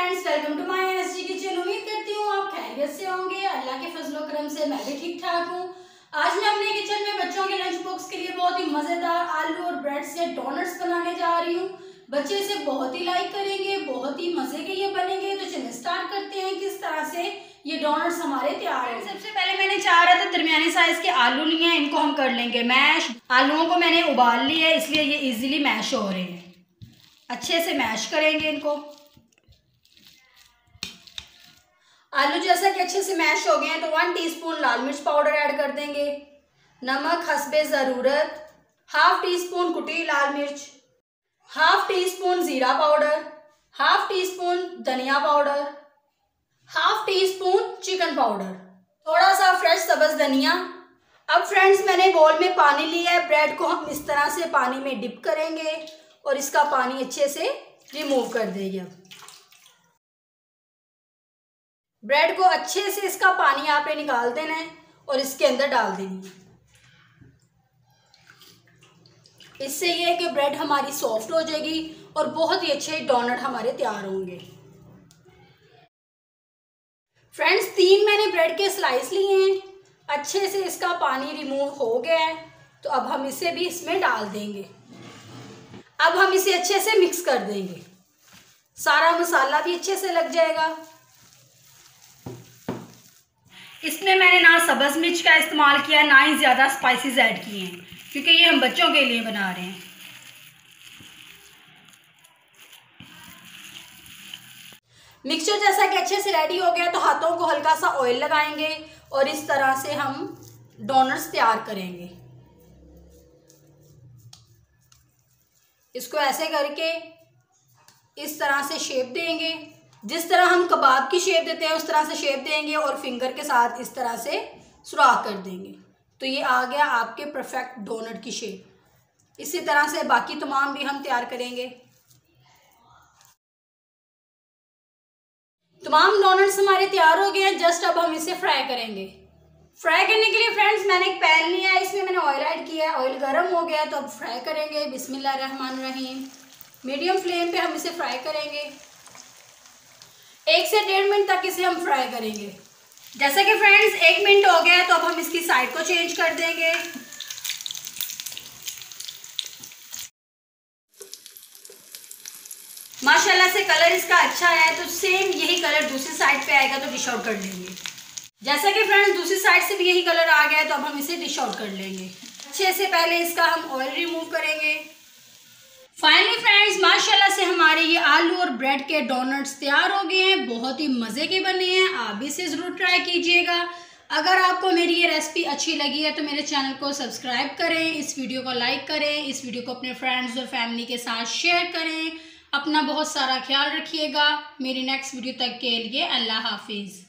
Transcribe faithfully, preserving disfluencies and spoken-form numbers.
Friends, welcome to my NSG kitchen. उम्मीद करती हूँ आप खैरियत से होंगे। अल्लाह के फजलो करम से मैं भी ठीक ठाक हूँ। आज मैं अपने किचन में बच्चों के लंच बॉक्स के लिए बहुत ही मजेदार आलू और ब्रेड से डोनट्स बनाने जा रही हूँ। बच्चे इसे बहुत ही लाइक करेंगे, बहुत ही मजे के ये बनेंगे। तो चलिए स्टार्ट करते हैं किस तरह से ये डोनट्स हमारे तैयार हैं। सबसे पहले मैंने चार अदद दरमियाने साइज के आलू लिए हैं, इनको हम कर लेंगे मैश। आलूओं को मैंने उबाल लिया है, इसलिए ये इजीली मैश हो रहे हैं। अच्छे से मैश करेंगे इनको। आलू जैसा कि अच्छे से मैश हो गए हैं तो वन टीस्पून लाल मिर्च पाउडर ऐड कर देंगे, नमक हस्बे ज़रूरत, हाफ टी स्पून कुटी लाल मिर्च, हाफ टी स्पून ज़ीरा पाउडर, हाफ टी स्पून धनिया powder, half teaspoon chicken powder, थोड़ा सा फ्रेश सब्ज़ धनिया। अब फ्रेंड्स मैंने बोल में पानी लिया है, ब्रेड को हम इस तरह से पानी में डिप करेंगे और इसका पानी अच्छे से रिमूव कर देंगे। ब्रेड को अच्छे से इसका पानी आपने निकाल देना है और इसके अंदर डाल देनी है। इससे ये है कि ब्रेड हमारी सॉफ्ट हो जाएगी और बहुत ही अच्छे डोनट हमारे तैयार होंगे। फ्रेंड्स तीन मैंने ब्रेड के स्लाइस लिए हैं, अच्छे से इसका पानी रिमूव हो गया है तो अब हम इसे भी इसमें डाल देंगे। अब हम इसे अच्छे से मिक्स कर देंगे, सारा मसाला भी अच्छे से लग जाएगा। इसमें मैंने ना सब्ज़ मिर्च का इस्तेमाल किया, ना ही ज़्यादा स्पाइसेस ऐड किए हैं, क्योंकि ये हम बच्चों के लिए बना रहे हैं। मिक्सचर जैसा कि अच्छे से रेडी हो गया तो हाथों को हल्का सा ऑयल लगाएंगे और इस तरह से हम डोनट्स तैयार करेंगे। इसको ऐसे करके इस तरह से शेप देंगे, जिस तरह हम कबाब की शेप देते हैं उस तरह से शेप देंगे और फिंगर के साथ इस तरह से सुराख कर देंगे तो ये आ गया आपके परफेक्ट डोनट की शेप। इसी तरह से बाकी तमाम भी हम तैयार करेंगे। तमाम डोनट्स हमारे तैयार हो गए हैं। जस्ट अब हम इसे फ्राई करेंगे। फ्राई करने के लिए फ्रेंड्स मैंने एक पैन लिया है, इसमें मैंने ऑयल ऐड किया है। ऑयल गर्म हो गया तो अब फ्राई करेंगे। बिस्मिल्लाहिर्रहमानिर्रहीम। मीडियम फ्लेम पे हम इसे फ्राई करेंगे। एक से डेढ़ मिनट तक इसे हम फ्राई करेंगे। जैसे कि फ्रेंड्स एक मिनट हो गया तो अब हम इसकी साइड को चेंज कर देंगे। माशाल्लाह से कलर इसका अच्छा है तो सेम यही कलर दूसरी साइड पे आएगा तो डिश आउट कर लेंगे। जैसा कि फ्रेंड्स दूसरी साइड से भी यही कलर आ गया है तो अब हम इसे डिश आउट कर लेंगे। अच्छे से पहले इसका हम ऑयल रिमूव करेंगे। फाइनली फ्रेंड्स माशाल्लाह से हमारे ये आलू और ब्रेड के डोनट्स तैयार हो गए हैं। बहुत ही मज़े के बने हैं, आप भी इसे ज़रूर ट्राई कीजिएगा। अगर आपको मेरी ये रेसिपी अच्छी लगी है तो मेरे चैनल को सब्सक्राइब करें, इस वीडियो को लाइक करें, इस वीडियो को अपने फ्रेंड्स और फैमिली के साथ शेयर करें। अपना बहुत सारा ख्याल रखिएगा। मेरी नेक्स्ट वीडियो तक के लिए अल्लाह हाफिज़।